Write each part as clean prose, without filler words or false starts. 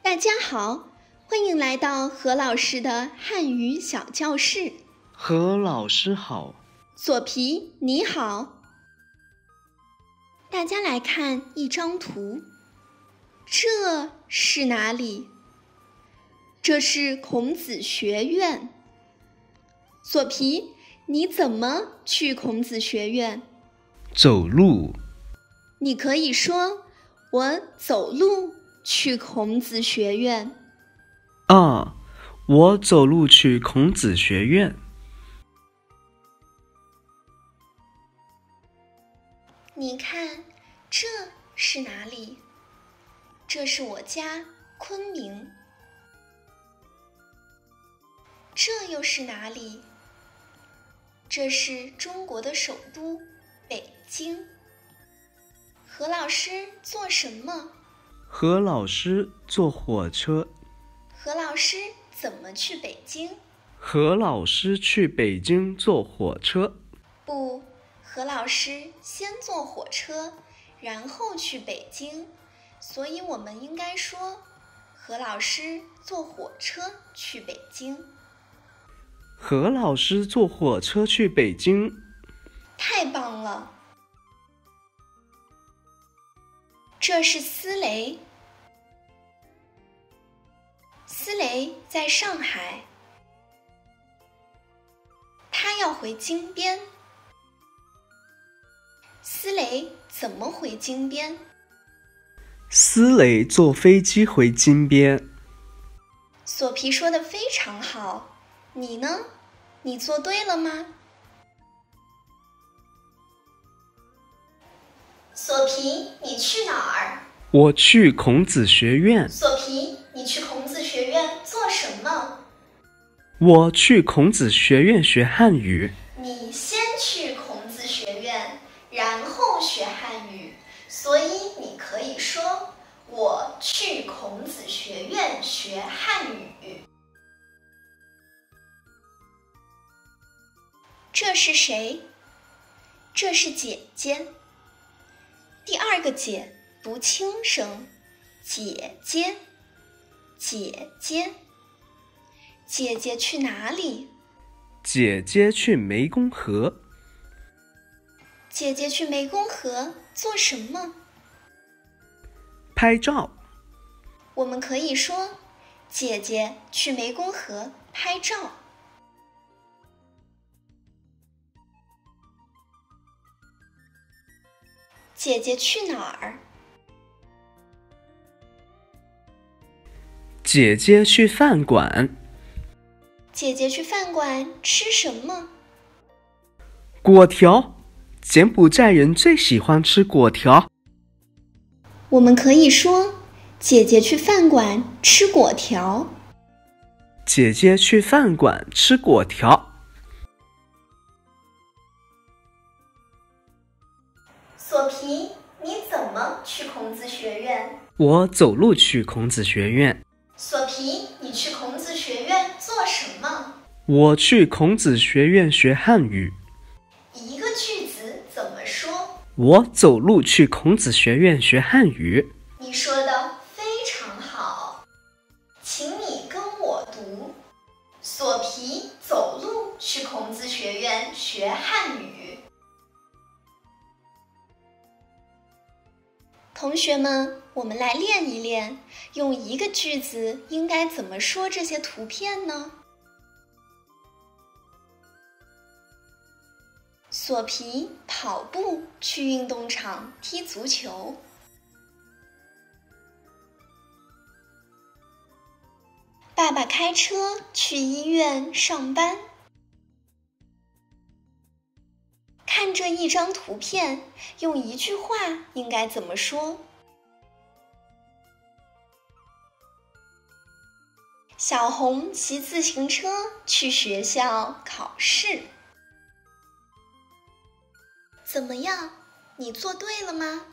大家好，欢迎来到何老师的汉语小教室。 何老师好。 左皮你好。大家来看一张图，这是哪里？这是孔子学院。左皮，你怎么去孔子学院？ 走路。 你可以说我走路去孔子学院。 我走路去孔子学院。 你看，这是哪里？这是我家昆明。这又是哪里？这是中国的首都北京。何老师做什么？ 何老师坐火车。 何老师怎么去北京？ 何老师去北京坐火车。 不，何老师先坐火车，然后去北京，所以我们应该说，何老师坐火车去北京。 何老师坐火车去北京。 太棒了！这是思雷。思雷在上海，他要回京边。思雷怎么回京边？ 思雷坐飞机回京边。 索皮说得非常好，你呢？你做对了吗？索皮，你去哪儿？ 我去孔子学院。 索皮，你去孔子学院做什么？ 我去孔子学院学汉语。 你先去孔子学院，然后学汉语，所以你可以说我去孔子学院学汉语。这是谁？这是姐姐。第二个姐读轻声，姐姐，姐姐。姐姐去哪里？ 姐姐去湄公河。 姐姐去湄公河做什么？ 拍照。 我们可以说，姐姐去湄公河拍照。姐姐去哪儿？ 姐姐去饭馆。 姐姐去饭馆吃什么？ 果条。柬埔寨人最喜欢吃果条。 我们可以说，姐姐去饭馆吃果条。 姐姐去饭馆吃果条。 索皮，你怎么去孔子学院？ 我走路去孔子学院。 索皮，你去孔子学院做什么？ 我去孔子学院学汉语。 一个句子怎么说？ 我走路去孔子学院学汉语。 你说的非常好，请你跟我读：索皮走路去孔子学院学汉语。同学们，我们来练一练，用一个句子应该怎么说这些图片呢？索皮跑步去运动场踢足球。爸爸开车去医院上班。看这一张图片，用一句话应该怎么说？小红骑自行车去学校考试。怎么样？你做对了吗？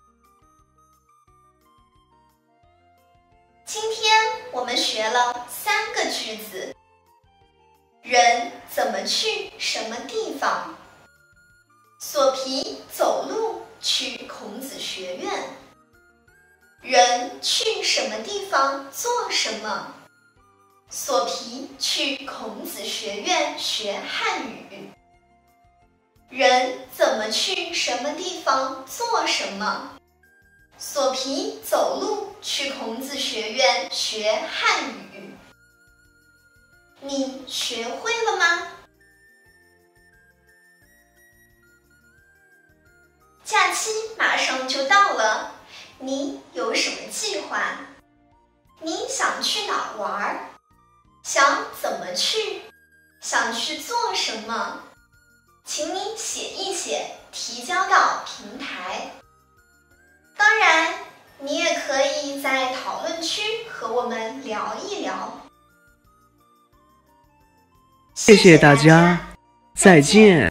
今天我们学了3个句子：人怎么去什么地方？索皮走路去孔子学院。 人去什么地方做什么？索皮去孔子学院学汉语。人怎么去什么地方做什么？索皮走路去孔子学院学汉语。你学会了吗？假期马上就到了，你有什么计划？你想去哪儿玩？想怎么去？想去做什么？请你写一写，提交到平台。当然，你也可以在讨论区和我们聊一聊。 谢谢大家，再见。